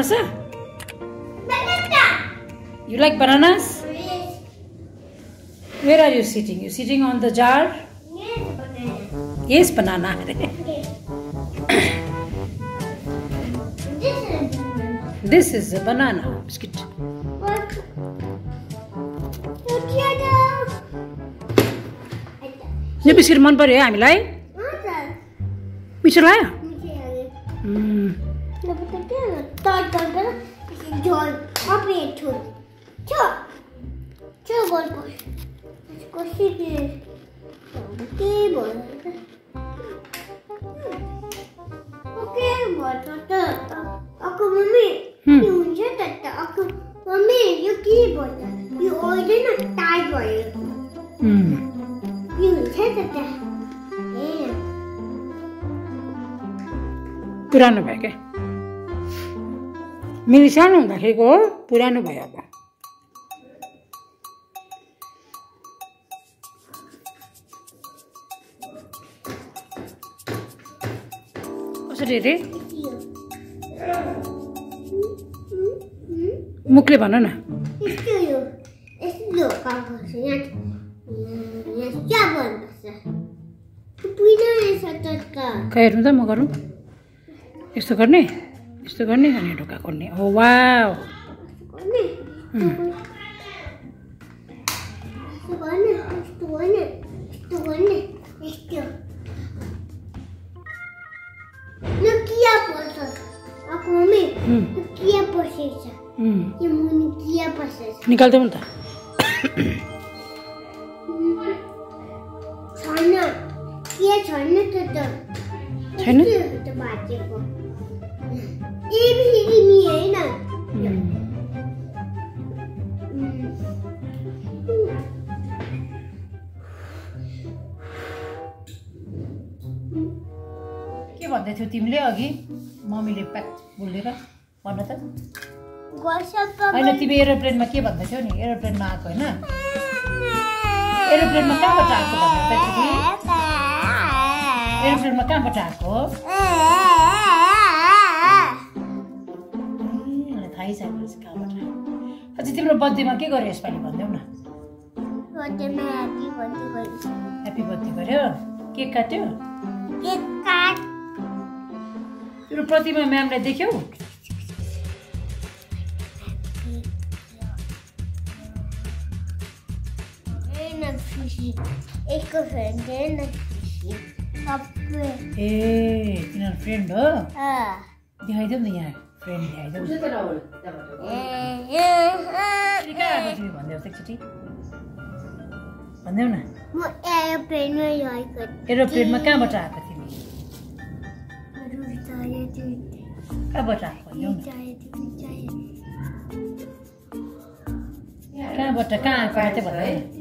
sir? Banana. You like bananas? Where are you sitting? You sitting on the jar? Yes, banana. Yes, banana. This is a banana biscuit. What? यो biscuit मन पर्यो है हामीलाई? मिठो लाग्यो? Aku mami, you just aku mami, you keep on. You order not tie boy. You just that. पुरानो भयो क्या मेरो सानो हुँदाखेरिको हो पुरानो भयो अब कसरी अरे मुखले भन न खै हेर्नु त म गरौँ यस्तो गर्ने अनि ढोका खोल्ने ओ वाउ निकाल्दै नि त छैन के भन्दै थियौ तिमीले अघि मम्मीले प्याक बोलेर भन्न त होइन तिमी एरोप्लेनमा के भन्दै थियौ नि एरोप्लेनमा आएको होइन एरोप्लेनमा कहाँबाट आएको एरोप्लेनमा कहाँबाट आएको थाहै छैन कहाँबाट अझै तिम्रो बर्थडेमा के गर्यो यसपालि भनिदेऊ न ह्याप्पी बर्थडे गर्यो केक काट्यो तिम्रो प्रतिमा म्यामलाई देख्यौ ए तिनीहरू फ्रेन्ड हो देखाइदेऊ न यहाँ फ्रेन्ड देखाइदेऊ कहाँ आएको तिमी भनिदेऊ त एकचोटि भनिदेऊ न एरोप्लेनमा कहाँबाट आएको तिमी कहाँबाट आएको भनिदेऊ न कहाँबाट कहाँ आएको मात्रै भन्दै